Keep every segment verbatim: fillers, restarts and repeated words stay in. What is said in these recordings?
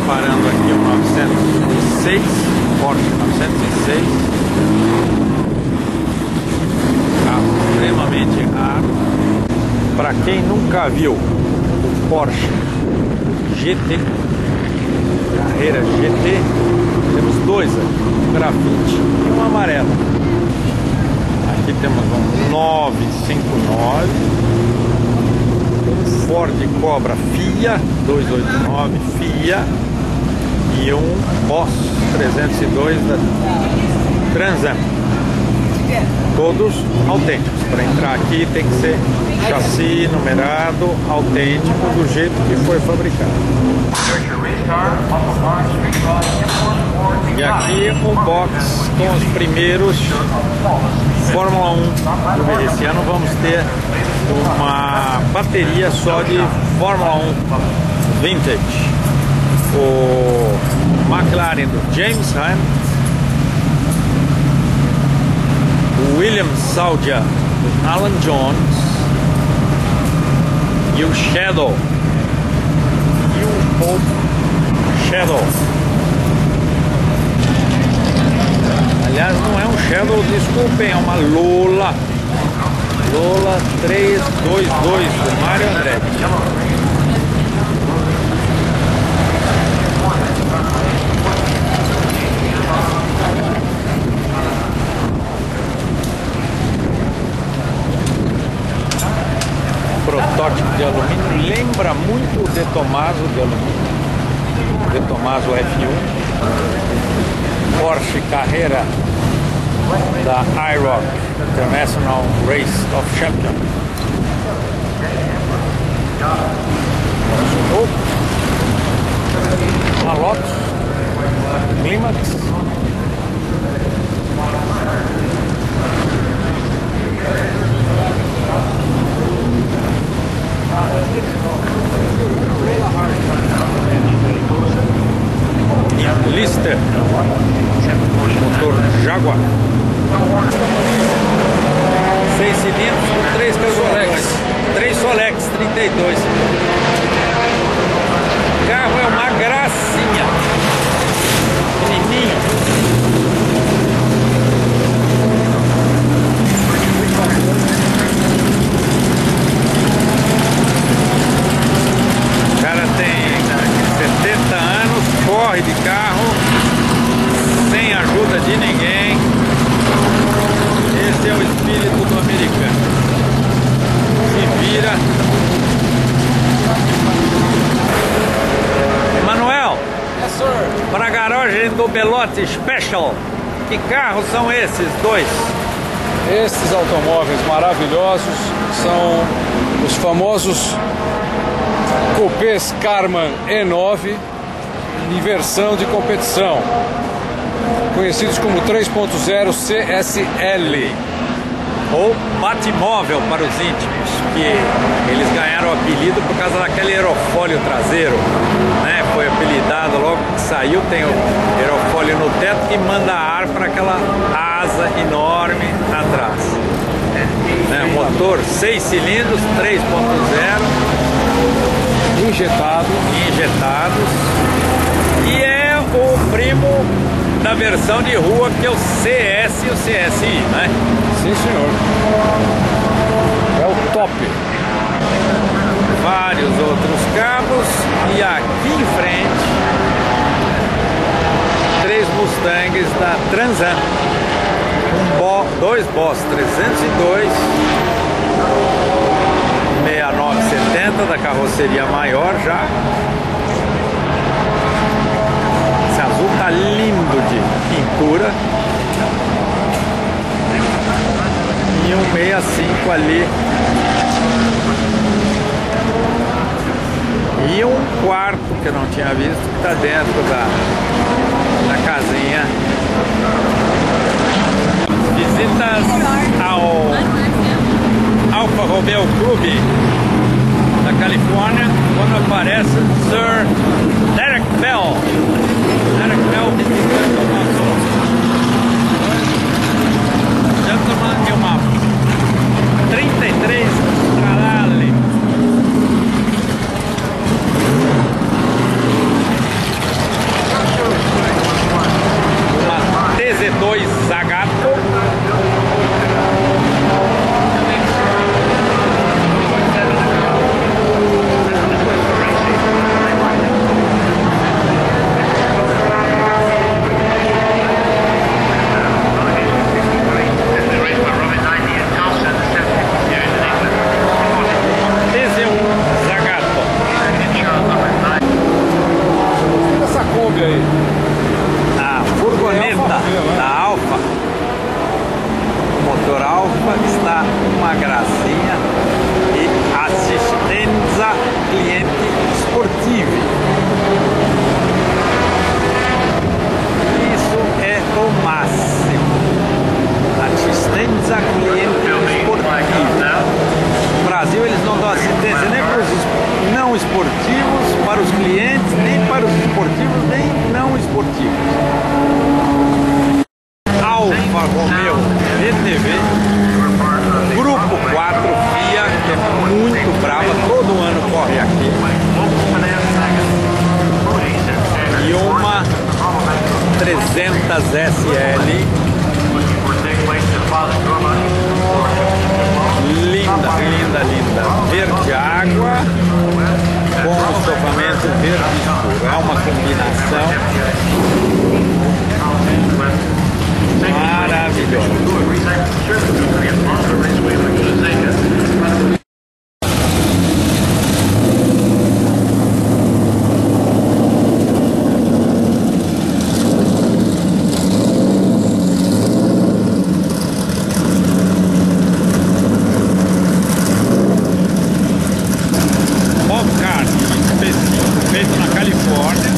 preparando aqui o novecentos e seis, Porsche novecentos e seis, carro extremamente raro. Para quem nunca viu o Porsche G T, Carrera G T, temos dois aqui, um grafite e um amarelo. Aqui temos um novecentos e cinquenta e nove, um Ford Cobra Fia duzentos e oitenta e nove Fia e um Boss trezentos e dois da Trans Am. Todos autênticos. Para entrar aqui tem que ser chassi numerado, autêntico, do jeito que foi fabricado. E aqui um box com os primeiros Fórmula um. Esse ano vamos ter uma bateria só de Fórmula um Vintage. O McLaren do James Hunt, o Williams Saudia do Alan Jones e o Shadow e o Pope Shadow. Aliás, não é um Shadow, desculpem, é uma Lola Lola trezentos e vinte e dois do Mário André. Protótipo de alumínio, lembra muito o De Tomaso de alumínio, De Tomaso F um, Porsche Carrera da IROC, International Race of Champions. Uma Lotus Climax. Lister, motor Jaguar, seis cilindros com três Solex, três Solex trinta e dois. O carro é uma gracinha, pequenininho. O cara tem setenta anos, corre de carro, sem ajuda de ninguém. Esse é o espírito do americano. Se vira. Emanuel, yes, sir. para a garagem do Belotti Special, que carros são esses dois? Estes automóveis maravilhosos são os famosos Coupés Karmann E nove em versão de competição, conhecidos como três ponto zero C S L, ou Batmóvel para os íntimos, que eles ganharam o apelido por causa daquele aerofólio traseiro, né? Foi apelidado logo que saiu, tem o aerofólio no teto que manda ar para aquela asa enorme atrás, né? Motor seis cilindros, três ponto zero, injetado, injetados, e é o primo da versão de rua, que é o C S e o C S I, né? Sim, senhor. É o top. Vários outros carros, e aqui em frente três Mustangs da Trans Am, um Bo, dois Boss trezentos e dois, sessenta e nove setenta da carroceria maior já. Esse azul tá lindo de pintura. E um sessenta e cinco ali. E um quarto que eu não tinha visto, que está dentro da, da casinha. Visitas ao Alfa Romeo Clube da Califórnia, quando aparece Sir Derek Bell. Derek Bell visitando o nosso gentleman de uma trinta e três Stradale. Civic. Isso é o máximo. Assistentes a clientes esportivos. No Brasil eles não dão assistência nem para os não esportivos, para os clientes, nem para os esportivos, nem não esportivos. Alfa Romeo V T V, Grupo quatro F I A, que é muito brava, todo ano corre aqui. E uma trezentos S L, linda, linda, linda, verde água com estofamento verde escuro. É uma combinação maravilhosa. Feito na Califórnia,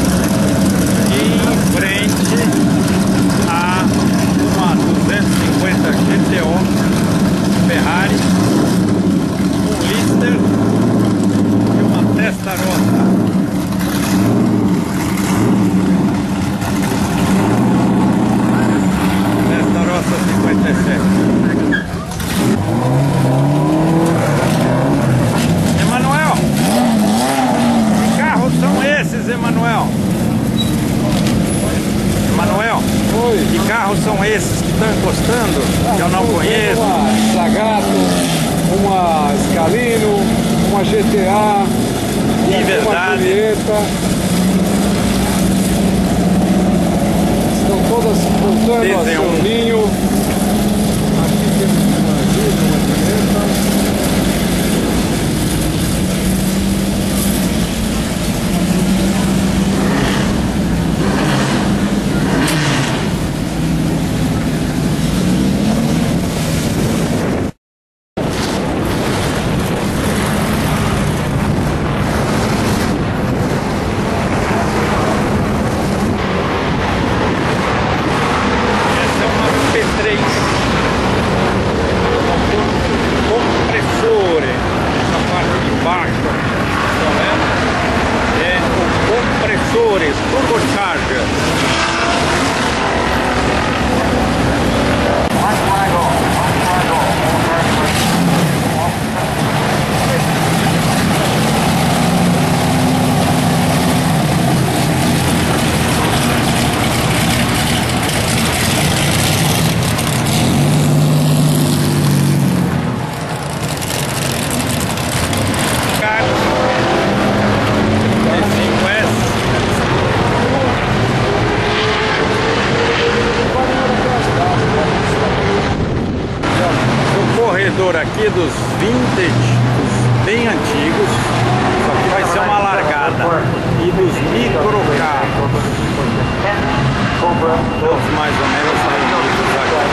em frente a uma duzentos e cinquenta G T O Ferrari, um Lister e uma Testarossa. Testarossa cinquenta e sete. Emanuel, que carros são esses, Emanuel? Emanuel, Oi. Que carros são esses que estão encostando? Ah, que eu não conheço. Uma Zagato, uma Scalino, uma G T A, De verdade. uma Julieta. Estão todas voltando ao Desenho. seu ninho. Aqui temos uma Julieta, uma Julieta. Essa é uma P três. Compressore. Essa parte de baixo, estão vendo? É o compressores, turbocharger. Aqui dos vintage, dos bem antigos, só que vai ser uma largada, e dos microcarros, todos mais ou menos reunidos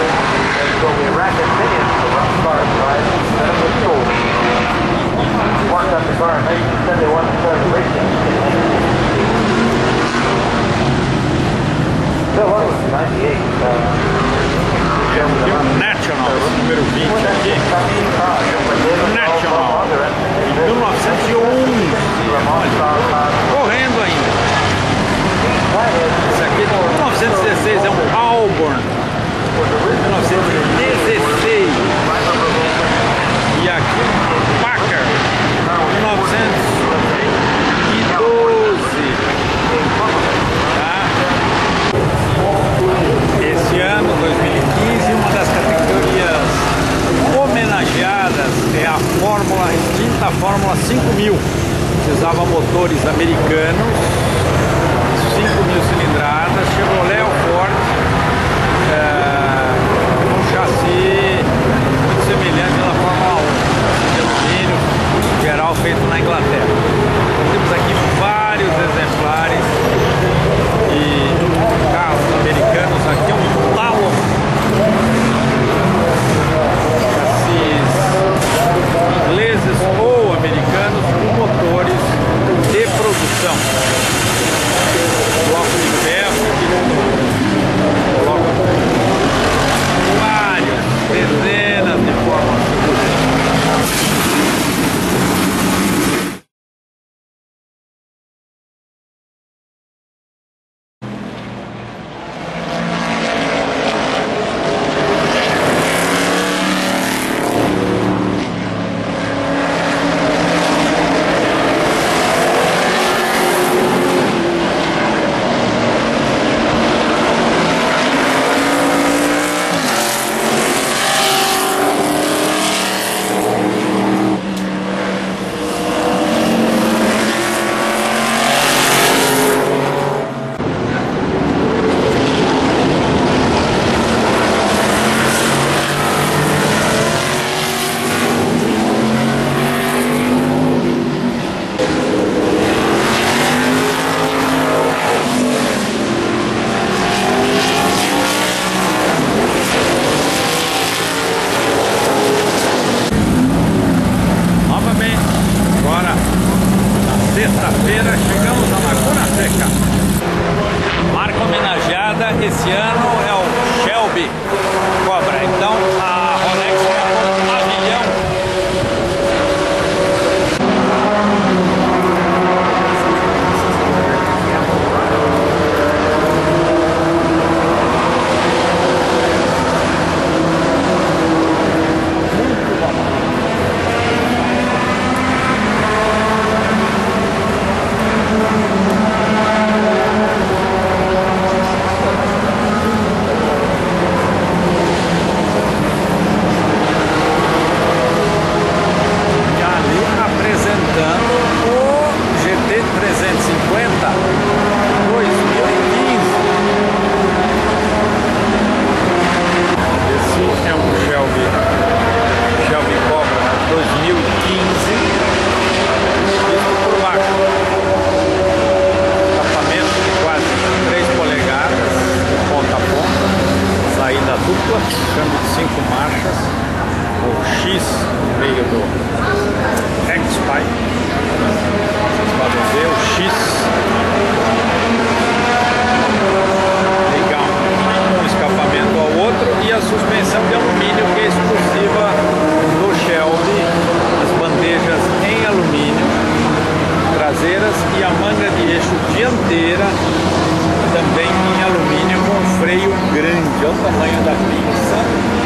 Tem um National, número vinte aqui. National, em mil novecentos e onze. Correndo ainda. Esse aqui é de mil novecentos e dezesseis, é um Auburn. mil novecentos e dezesseis. E aqui um Packard, mil novecentos e doze. Tá? Esse ano, dois mil e quinze, uma das categorias homenageadas é a Fórmula, extinta Fórmula cinco mil. Usava motores americanos, cinco mil cilindradas, Chevrolet ou Ford, é, um chassi muito semelhante à Fórmula um, de alumínio, geral feito na Inglaterra. Então, temos aqui vários exemplares e carros americanos. Aqui é um Talon, chassis ingleses ou americanos com motores de produção. suspensão. Bloco de ferro que coloca várias dezenas de formas diferentes. Sexta-feira chegamos a Laguna Seca. Marca homenageada esse ano é o Shelby Cobra. Então a Rolex é um pavilhão. Câmbio de cinco marchas, o X no meio do X-Pipe, vocês podem ver o X ligar um escapamento ao outro, e a suspensão de alumínio que é exclusiva do Shelby, as bandejas em alumínio traseiras e a manga de eixo dianteira também em alumínio com freio grande. Olha o tamanho da pinça.